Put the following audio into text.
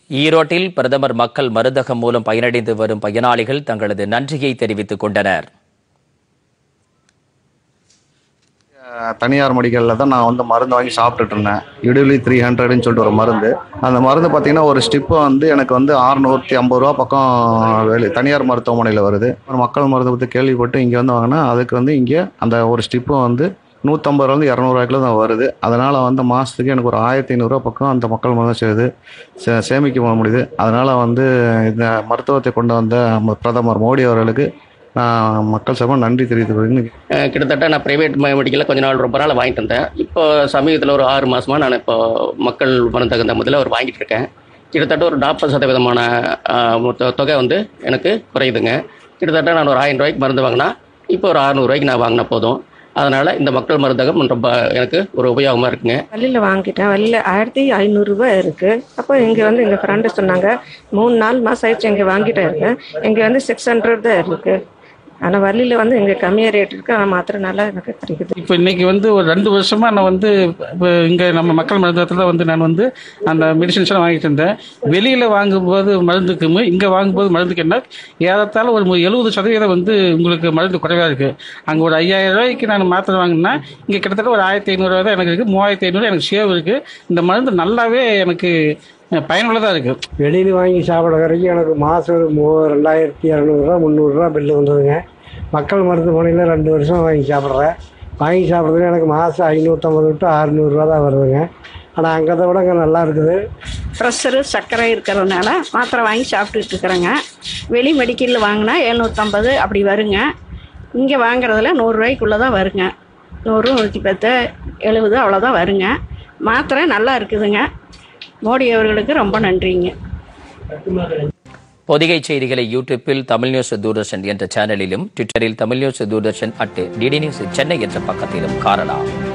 ஈரோட்டில் பிரதமர் மக்கள் மருந்தகம் மூலம் பயனடைந்து வரும் பயனாளிகள் தங்களது நன்றியை தெரிவித்துக் கொண்டனர். தனியார் மெடிக்கலில் தான் நான் வந்து மருந்து வாங்கி சாப்பிட்டுட்டு இருந்தேன். இடுலி 300ன்னு சொல்லிட்டு ஒரு மருந்து. அந்த மருந்து பார்த்தீங்கன்னா ஒரு ஸ்டிப்பு வந்து எனக்கு வந்து 650 ரூபா பக்கம் தனியார் மருத்துவமனையில் வருது. ஒரு மக்கள் மருத்துவத்தை கேள்விப்பட்டு இங்கே வந்து வாங்கினா அதுக்கு வந்து இங்கே அந்த ஒரு ஸ்டிப்பு வந்து 150 ரூபாயிலிருந்து 200 ரூபாய்க்குள்ள தான் வருது. அதனால் வந்து மாதத்துக்கு எனக்கு ஒரு 1500 ரூபா பக்கம் அந்த மக்கள் மருந்து செய்யுது சேமிக்க முடியுது. அதனால் வந்து இந்த மருத்துவத்தை கொண்டு வந்த பிரதமர் மோடி அவர்களுக்கு மக்கள் சார்பாக நன்றி தெரிவித்துக்கிறேன். கிட்டத்தட்ட நான் ப்ரைவேட் மெடிக்கலில் கொஞ்ச நாள் ரொம்ப நாள் வாங்கிட்டு இருந்தேன். இப்போ சமீபத்தில் ஒரு 6 மாதமாக நான் இப்போ மக்கள் மருந்தகம் முதல்ல ஒரு வாங்கிட்டு இருக்கேன். கிட்டத்தட்ட ஒரு 40% தொகை வந்து எனக்கு குறையுதுங்க. கிட்டத்தட்ட நான் ஒரு 1000 ரூபாய்க்கு மருந்து வாங்கினா இப்போ ஒரு 600 ரூபாய்க்கு நான் வாங்கினா போதும். அதனால் இந்த மக்கள் மருந்தகம் ரொம்ப எனக்கு ஒரு உபயோகமாக இருக்குங்க. வள்ளியில் வாங்கிட்டேன். வள்ளியில் 1500 ரூபாய் இருக்குது. அப்போ இங்கே வந்து எங்கள் ஃப்ரெண்டு சொன்னாங்க 3-4 மாதம் ஆயிடுச்சு இங்கே வாங்கிட்டே இருக்கேன். இங்கே வந்து 600 தான் இருக்குது. ஆனால் வள்ளியில் வந்து இங்கே கம்மியாக ரேட் இருக்குது. ஆனால் மாத்திரம் நல்லா எனக்கு கிடைக்குது. இப்போ இன்றைக்கி வந்து ஒரு 2 வருஷமாக நான் வந்து இங்கே நம்ம மக்கள் மருந்தகத்தில் வந்து நான் வந்து அந்த மெடிசன்ஸ்லாம் வாங்கிட்டு இருந்தேன். வெளியில் வாங்கும்போது மருந்துக்கும் இங்கே வாங்கும்போது மருந்துக்கு என்ன ஏறத்தாழ ஒரு 70% வந்து உங்களுக்கு மருந்து குறைவாக இருக்குது. அங்கே ஒரு 5000 ரூபாய்க்கு நான் மாத்திரை வாங்கினா இங்கே கிட்டத்தட்ட ஒரு 1500 ரூபா தான் எனக்கு இருக்குது. 3500 எனக்கு சேவ் இருக்குது. இந்த மருந்து நல்லாவே எனக்கு பயனுள்ளதாக இருக்குது. வெளியில் வாங்கி சாப்பிட வரைக்கும் எனக்கு மாதம் ஒரு 2200 ரூபா 300 ரூபா பில்லு வந்ததுங்க. மக்கள் மருத்துவமனையில் 2 வருஷம் வாங்கி சாப்பிட்றேன். வாங்கி சாப்பிட்றதுக்கு எனக்கு மாதம் 550 to 600 ரூபா தான் வருதுங்க. ஆனால் அங்கே விட இங்கே நல்லா இருக்குது. ப்ரெஷரு சர்க்கரை இருக்கிறதுனால மாத்திரை வாங்கி சாப்பிட்டுட்டு இருக்கிறேங்க. வெளி மெடிக்கலில் வாங்கினா 750 அப்படி வருங்க. இங்கே வாங்குறதுல 100 ரூபாய்க்குள்ளே தான் வருங்க. 100, 110, 70 அவ்வளோதான் வருங்க. மாத்திரை நல்லா இருக்குதுங்க. மோடி அவர்களுக்கு ரொம்ப நன்றிங்க. பொதிகை செய்திகளை யூடியூப்பில் தமிழ் நியூஸ் தூர்தர்ஷன் என்ற சேனலிலும், ட்விட்டரில் Tamil news Doordarshan @DD News Chennai என்ற பக்கத்திலும் காணலாம்.